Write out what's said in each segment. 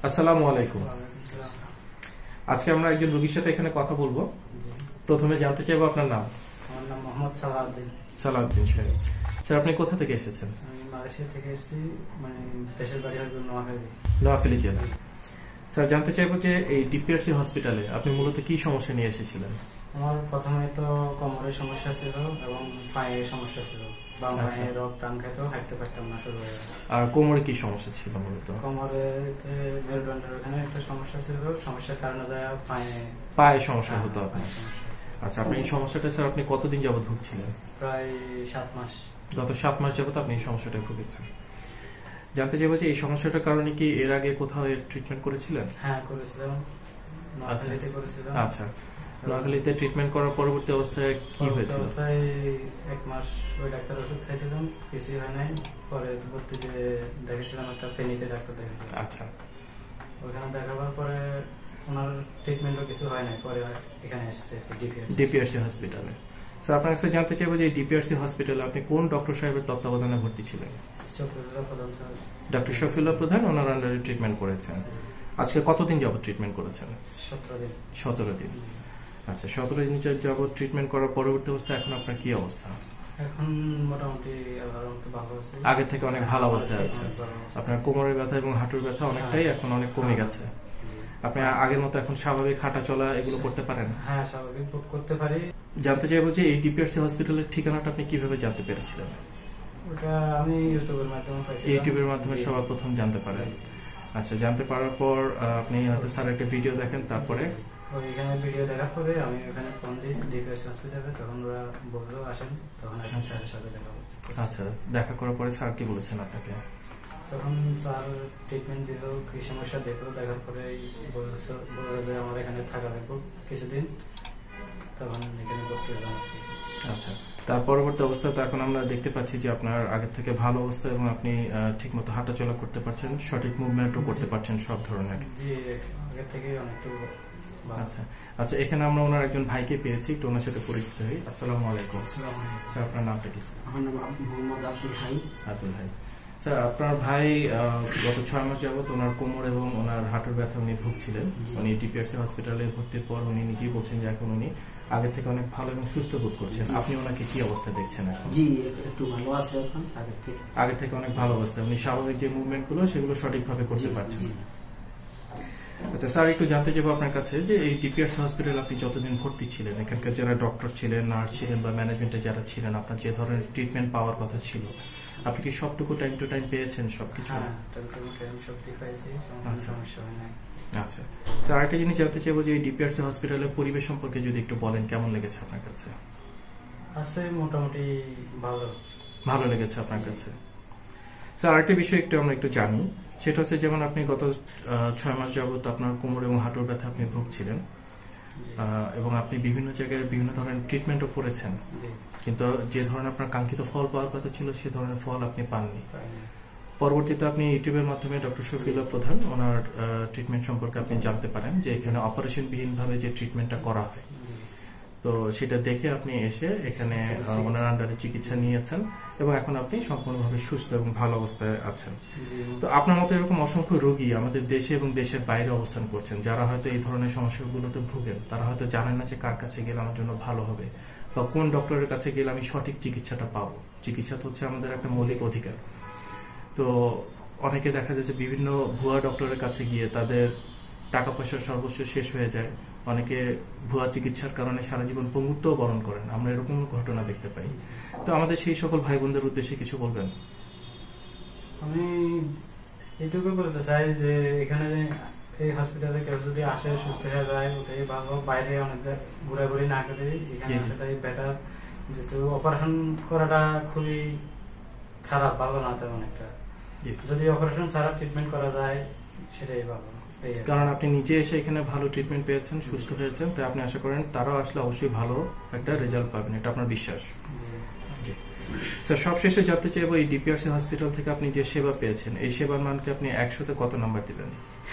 আসসালামু আলাইকুম। আজকে আমরা একজন রোগীর সাথে এখানে কথা বলবো। প্রথমে জানতে চাইবো আপনার নাম। আমার নাম মোহাম্মদ সালাউদ্দিন। সালাউদ্দিন সাহেব, স্যার আপনি কোথা থেকে এসেছেন? আমি মালয়েশিয়া থেকে এসেছি, মানে দেশের বাড়ি হলো নোয়াখালী। নোয়াখালী জেলা। স্যার জানতে চাইবো যে এই ডিপিআরসি হসপিটালে আপনি মূলত কি সমস্যা নিয়ে এসেছিলেন? আমার প্রথমে তো কোমরের সমস্যা ছিল এবং পায়ের সমস্যা ছিল। বাম পায়ে রোগ টান খেত, হাঁটতে পারতাম না শুরু হয়ে। আর কোমরে কি সমস্যা ছিল মূলত? কোমরে মেরুদণ্ডের ওখানে একটা সমস্যা ছিল, সমস্যার কারণে যায় পায়ে সমস্যা হতো আপনার। আচ্ছা, আপনি এই সমস্যাটা স্যার আপনি কতদিন যাবত ভুগছিলেন? প্রায় 7 মাস। গত 7 মাস যাবত আপনি এই সমস্যাটা ভুগেছেন। জানতে চাইবো যে এই সমস্যাটার কারণে কি এর আগে কোথাও ট্রিটমেন্ট করেছিলেন? হ্যাঁ, করেছিলাম, নোয়াখালীতে করেছিলাম। আচ্ছা, নোয়াখালীতে ট্রিটমেন্ট করার পরবর্তী অবস্থায় কি হয়েছিল? অবস্থায় 1 মাস ওই ডাক্তার ওষুধ খাইছিলাম, কিছুই হয় নাই। পরে ভর্তিতে দেখেছিলাম, একটা ফেনীতে ডাক্তার দেখেছিলাম। আচ্ছা, ওখানে দেখাবার পরে ওনার ট্রিটমেন্টও কিছু হয় নাই, পরে এখানে এসেছে ডিপিআরসি হসপিটালে। স্যার আপনার কাছে জানতে চাইবো যে ডিপিআরসি হসপিটালে আপনি কোন ডক্টর সাহেবের তত্ত্বাবধানে ভর্তি ছিলেন? ডক্টর শফিউল্লাহ প্রধান, ওনার আন্ডারে ট্রিটমেন্ট করেছেন। আজকে কতদিন যাবত ট্রিটমেন্ট করেছেন? 17 দিন। আচ্ছা, 17 দিন যাবত ট্রিটমেন্ট করার পরবর্তী অবস্থায় এখন আপনার কি অবস্থা? এখন মোটামুটি ভালো আছে, আগে থেকে অনেক ভালো অবস্থায় আছে। আপনার কোমরের ব্যথা এবং হাঁটুর ব্যথা অনেকটাই এখন অনেক কমে গেছে। আপনি আগের মতো এখন স্বাভাবিক হাঁটা চলা এগুলো করতে পারেন? হ্যাঁ, স্বাভাবিক করতে পারি। জানতে চাইবো যে এই ডিপিআরসি হসপিটালের ঠিকানাটা আপনি কিভাবে জানতে পেরেছিলেন? ওটা আমি ইউটিউবের মাধ্যমে পাইছি। ইউটিউবের মাধ্যমে সবার প্রথম জানতে পারেন। আচ্ছা, জানতে পারার পর আপনি হয়তো স্যার একটা ভিডিও দেখেন, তারপরে ওইখানে ভিডিও দেখার পরে আমি ওখানে ফোন দিয়েছি ডিপিআরসি হসপিটালে, তখন ওরা বললো আসেন, তখন আসেন স্যারের সাথে দেখা করতে। আচ্ছা, দেখা করার পরে স্যার কি বলেছেন আপনাকে? তখন স্যার ট্রিটমেন্ট দিল, কি সমস্যা দেখলো, দেখার পরে বললো যে আমার এখানে থাকা লাগবে কিছুদিন, তখন এখানে ভর্তি হলাম। আচ্ছা, তার পরবর্তী অবস্থা তো এখন আমরা দেখতে পাচ্ছি যে আপনার আগের থেকে ভালো অবস্থা এবং আপনি ঠিকমতো হাঁটাচলা করতে পারছেন, সঠিক মুভমেন্টও করতে পারছেন সব ধরনের। জি, আগের থেকে অনেকটু। আচ্ছা আচ্ছা, এখানে আমরা ওনার একজন ভাইকে পেয়েছি, একটু ওনার সাথে পরিচিত হই। আসসালামু আলাইকুম। স্যার আপনার নামটা কি? আমার নাম মোহাম্মদ আব্দুল হাই। আব্দুল হাই। স্যার আপনার ভাই গত 6 মাস যাবত ওনার কোমর এবং ওনার হাঁটুর ব্যথা উনি ভুগছিলেন। উনি ডিপিআরসি হসপিটালে ভর্তির পর উনি নিজেই বলছেন যে এখন উনি আগে থেকে অনেক ভালো এবং সুস্থ বোধ করছেন। আপনি ওনাকে কি অবস্থা দেখছেন এখন? জি, একটু ভালো আছে এখন, আগে থেকে অনেক ভালো অবস্থা। উনি স্বাভাবিক যে মুভমেন্ট গুলো সেগুলো সঠিকভাবে করতে পারছেন। আচ্ছা স্যার, একটু জানতে চাইবো আপনার কাছে যে এই ডিপিআরসি হসপিটালে আপনি যতদিন ভর্তি ছিলেন, এখানকার যারা ডক্টর ছিলেন, নার্স ছিলেন বা ম্যানেজমেন্টে যারা ছিলেন, আপনার যে ধরনের ট্রিটমেন্ট পাওয়ার কথা ছিল, আপনি কি সবটুকু টাইম টু টাইম পেয়েছেন? সবকিছু? আচ্ছা স্যার, আরেকটা জিনিস জানতে চাইবো যে এই ডিপিআরসি হসপিটালের পরিবেশ সম্পর্কে যদি একটু বলেন, কেমন লেগেছে আপনার কাছে? আছে মোটামুটি ভালো লেগেছে আপনার কাছে। স্যার আরেকটা বিষয় আমরা একটু জানি, সেটা হচ্ছে যেমন আপনি গত 6 মাস যাবত আপনার কোমর এবং হাঁটুর ব্যথা আপনি ভুগছিলেন এবং আপনি বিভিন্ন জায়গায় বিভিন্ন ধরনের ট্রিটমেন্টও করেছেন, কিন্তু যে ধরনের আপনার কাঙ্ক্ষিত ফল পাওয়ার কথা ছিল সে ধরনের ফল আপনি পাননি। পরবর্তীতে আপনি ইউটিউবের মাধ্যমে ডক্টর শফিউল্লাহ প্রধান ওনার ট্রিটমেন্ট সম্পর্কে আপনি জানতে পারেন যে এখানে অপারেশন বিহীনভাবে যে ট্রিটমেন্টটা করা হয়, তো সেটা দেখে আপনি এসে এখানে ওনার আন্ডারে চিকিৎসা নিয়েছেন এবং এখন আপনি সম্পূর্ণভাবে সুস্থ এবং ভালো অবস্থায় আছেন। তো আপনার মতো এরকম অসংখ্য রোগী আমাদের দেশে এবং দেশের বাইরে অবস্থান করছেন, যারা হয়তো এই ধরনের সমস্যাগুলোতে ভুগেন। তারা হয়তো জানেন না যে কার কাছে গেলে আমার জন্য ভালো হবে বা কোন ডক্টরের কাছে গেলে আমি সঠিক চিকিৎসাটা পাবো। চিকিৎসা তো হচ্ছে আমাদের একটা মৌলিক অধিকার। তো অনেকে দেখা যাচ্ছে বিভিন্ন ভুয়া ডক্টরের কাছে গিয়ে তাদের টাকা পয়সার সর্বস্ব শেষ হয়ে যায়। অনেকে ভুয়া চিকিৎসার কারণে সারা জীবন পঙ্গুত্ব বরণ করেন, আমরা এরকম ঘটনা দেখতে পাই। তো আমাদের সেই সকল ভাই বোনদের উদ্দেশ্যে কিছু বলবেন? আমি এইটুকু বলতে চাই যে এখানে এই হসপিটালে কেউ যদি আসে, সুস্থ হয়ে যায়, ওটাই ভালো। বাইরে অনেক ঘোরাঘুরি না করে এখানে আসাটাই বেটার, যেহেতু অপারেশন করাটা খুবই খারাপ, ভালো না তেমন একটা। যদি অপারেশন ছাড়া ট্রিটমেন্ট করা যায় সেটাই ভালো, কারণ আপনি নিজে এসে এখানে ভালো ট্রিটমেন্ট পেয়েছেন, সুস্থ হয়েছেন, তাই আপনি আশা করেন তারাও আসলে অবশ্যই ভালো একটা রেজাল্ট পাবেন, এটা আপনার বিশ্বাস? স্যার সবশেষে জানতে চাইবো এই ডিপিআরসি হসপিটাল থেকে আপনি যে সেবা পেয়েছেন, এই সেবার মানকে আপনি 100-তে কত নাম্বার দিবেন?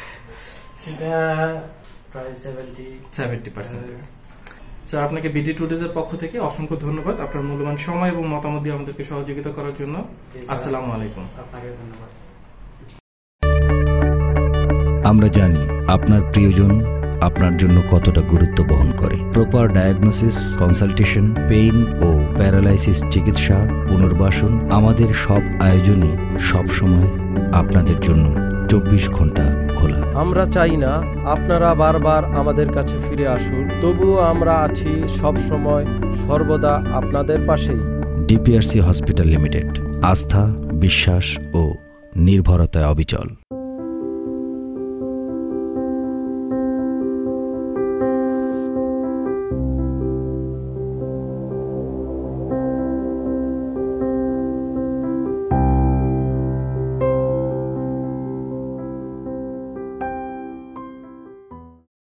এটা প্রায় 70%। স্যার আপনাকে বিডি টুডেজ এর পক্ষ থেকে অসংখ্য ধন্যবাদ আপনার মূল্যবান সময় এবং মতামত দিয়ে আমাদেরকে সহযোগিতা করার জন্য। আসসালামু আলাইকুম। আপনাকে ধন্যবাদ। আমরা জানি আপনার প্রিয়জন আপনার জন্য কতটা গুরুত্ব বহন করে। প্রপার ডায়াগনোসিস, কনসালটেশন, পেইন ও প্যারালাইসিস চিকিৎসা, পুনর্বাসন, আমাদের সব আয়োজনই সবসময় আপনাদের জন্য 24 ঘন্টা খোলা। আমরা চাই না আপনারা বারবার আমাদের কাছে ফিরে আসুন, তবুও আমরা আছি সব সময় সর্বদা আপনাদের পাশেই। ডিপিআরসি হসপিটাল লিমিটেড, আস্থা, বিশ্বাস ও নির্ভরতায় অবিচল।